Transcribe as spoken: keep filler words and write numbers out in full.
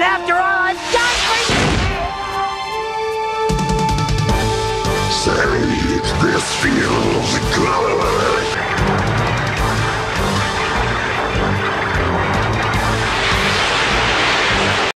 And after all I've done for you... Say, this feels good.